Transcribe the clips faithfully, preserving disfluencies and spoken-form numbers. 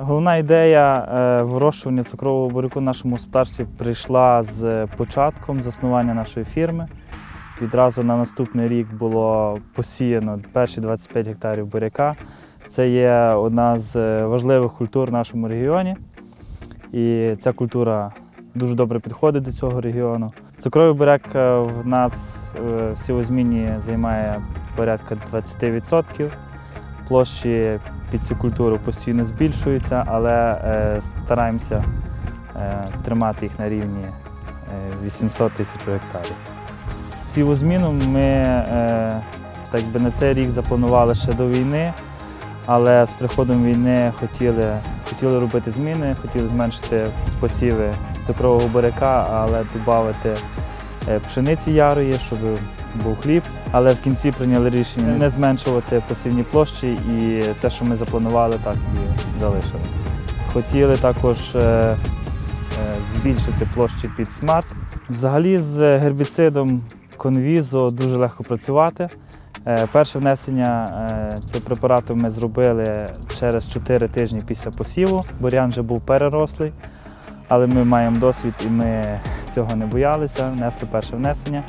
Головна ідея вирощування цукрового буряку в нашому господарстві прийшла з початком заснування нашої фірми. Відразу на наступний рік було посіяно перші двадцять п'ять гектарів буряка. Це є одна з важливих культур в нашому регіоні. І ця культура дуже добре підходить до цього регіону. Цукровий буряк в нас в сівозміні займає порядка двадцять відсотків. Площі під цю культуру постійно збільшуються, але стараємося тримати їх на рівні вісімсот тисяч гектарів. Сівозміну ми так би, на цей рік запланували ще до війни, але з приходом війни хотіли, хотіли робити зміни, хотіли зменшити посіви цукрового буряка, але додати пшениці ярої, щоб був хліб. Але в кінці прийняли рішення не зменшувати посівні площі і те, що ми запланували, так і залишили. Хотіли також збільшити площі під смарт. Взагалі з гербіцидом конвізо дуже легко працювати. Перше внесення цього препарату ми зробили через чотири тижні після посіву. Бур'ян вже був перерослий, але ми маємо досвід і ми цього не боялися. Внесли перше внесення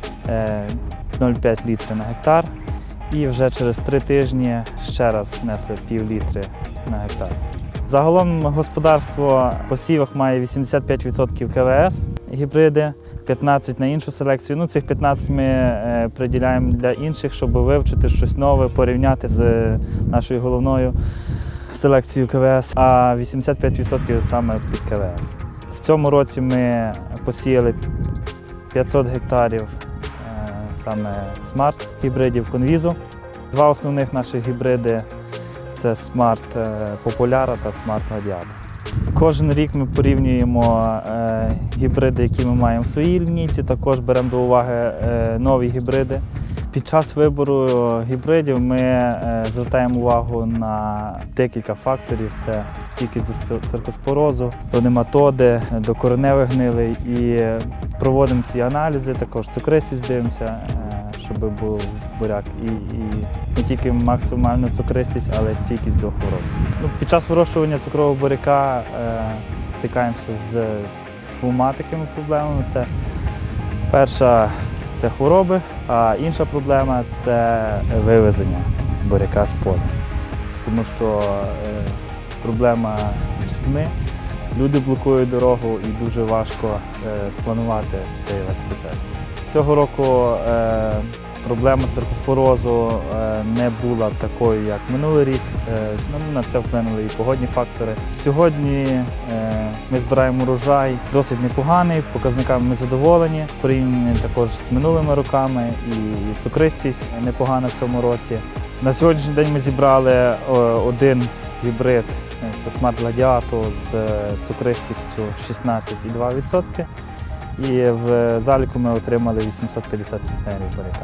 нуль цілих п'ять літри на гектар і вже через три тижні ще раз внесли пів літри на гектар. Загалом господарство в посівах має вісімдесят п'ять відсотків ка ве ес гібриди, п'ятнадцять відсотків на іншу селекцію. Ну, цих п'ятнадцять відсотків ми приділяємо для інших, щоб вивчити щось нове, порівняти з нашою головною селекцією ка ве ес, а вісімдесят п'ять відсотків саме під ка ве ес. В цьому році ми посіяли п'ятсот гектарів саме смарт гібридів конвізу. Два основних наших гібриди – це смарт Популяра та смарт Гладіатор. Кожен рік ми порівнюємо гібриди, які ми маємо в своїй лінійці, також беремо до уваги нові гібриди. Під час вибору гібридів ми звертаємо увагу на декілька факторів. Це стійкість до циркоспорозу, до нематоди, до кореневих гнилей. І проводимо ці аналізи, також цукристість дивимося, щоб був буряк. І, і не тільки максимальна цукристість, але й стійкість до хвороб. Ну, під час вирощування цукрового буряка е, стикаємося з двома такими проблемами. Це перша – це хвороби, а інша проблема – це вивезення буряка з поля. Тому що е, проблема з людьми. Люди блокують дорогу і дуже важко е, спланувати цей весь процес. Цього року е, проблема циркоспорозу е, не була такою, як минулий рік. Е, ну, на це вплинули і погодні фактори. Сьогодні е, ми збираємо урожай досить непоганий, показниками ми задоволені. Порівняно також з минулими роками, і цукристість непогана в цьому році. На сьогоднішній день ми зібрали е, один гібрид. Це смарт Гладіатор з цукристістю шістнадцять цілих два десятих відсотка. І в заліку ми отримали вісімсот п'ятдесят центнерів буряка.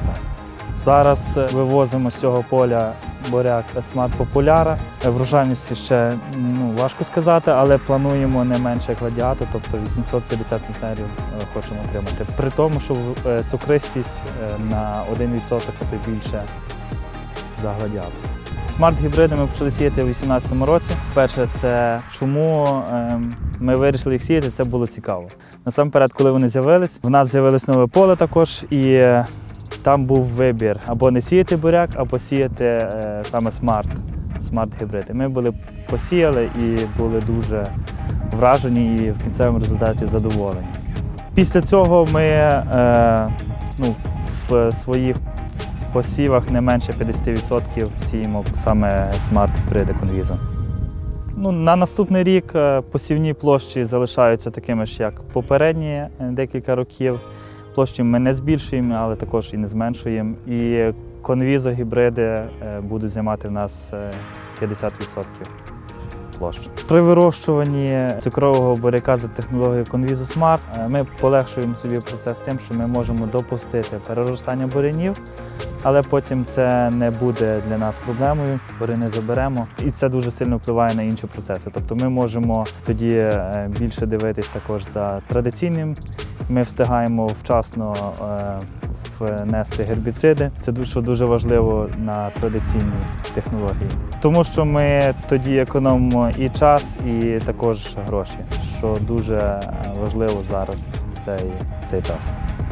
Зараз вивозимо з цього поля буряк смарт Популяра. Врожайності ще ну, важко сказати, але плануємо не менше як Гладіатор, тобто вісімсот п'ятдесят центнерів хочемо отримати. При тому, що цукристість на один відсоток, а то й більше за Гладіатор. Смарт-гібриди ми почали сіяти у дві тисячі вісімнадцятому році. Перше, це чому ми вирішили їх сіяти, це було цікаво. Насамперед, коли вони з'явились, в нас з'явилось нове поле також, і там був вибір або не сіяти буряк, або сіяти саме смарт, смарт-гібриди. Ми були посіяли і були дуже вражені і в кінцевому результаті задоволені. Після цього ми ну, в своїх в посівах не менше п'ятдесят відсотків сіємо саме смарт-гібриди конвізо. Ну, на наступний рік посівні площі залишаються такими ж, як попередні декілька років. Площі ми не збільшуємо, але також і не зменшуємо. І конвізо-гібриди будуть займати в нас п'ятдесят відсотків площ. При вирощуванні цукрового буряка за технологією конвізо смарт ми полегшуємо собі процес тим, що ми можемо допустити переростання бурянів, але потім це не буде для нас проблемою, буряни заберемо. І це дуже сильно впливає на інші процеси. Тобто ми можемо тоді більше дивитись також за традиційним. Ми встигаємо вчасно внести гербіциди. Це дуже, що дуже важливо на традиційній технології. Тому що ми тоді економимо і час, і також гроші, що дуже важливо зараз в цей, в цей час.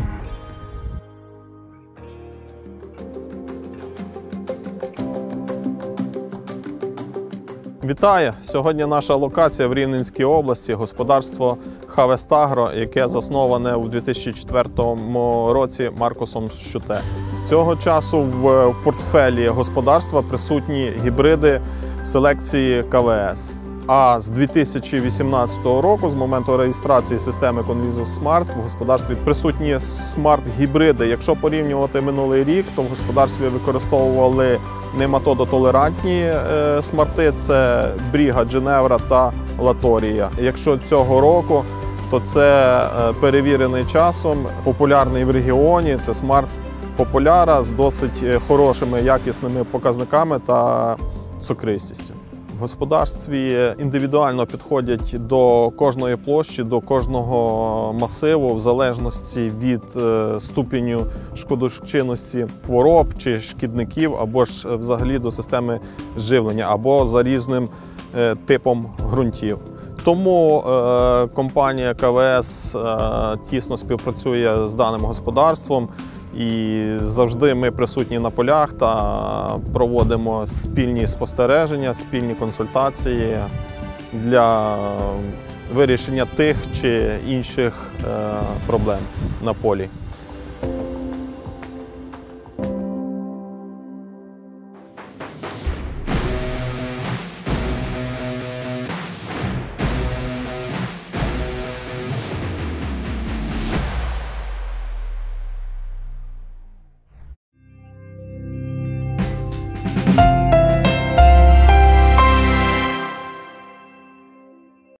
Вітаю! Сьогодні наша локація в Рівненській області, господарство Harvest Agro, яке засноване у дві тисячі четвертому році Маркусом Щуте. З цього часу в портфелі господарства присутні гібриди селекції ка ве ес. А з дві тисячі вісімнадцятого року, з моменту реєстрації системи Conviso Smart, в господарстві присутні смарт-гібриди. Якщо порівнювати минулий рік, то в господарстві використовували нематодотолерантні е, смарти – це Бріга, Дженевра та Латорія. Якщо цього року, то це е, перевірений часом, популярний в регіоні, це смарт Популяра з досить хорошими якісними показниками та цукристістю. В господарстві індивідуально підходять до кожної площі, до кожного масиву в залежності від ступеню шкодочинності хвороб чи шкідників, або ж взагалі до системи живлення, або за різним типом ґрунтів. Тому е, компанія ка ве ес е, тісно співпрацює з даним господарством. І завжди ми присутні на полях та проводимо спільні спостереження, спільні консультації для вирішення тих чи інших проблем на полі.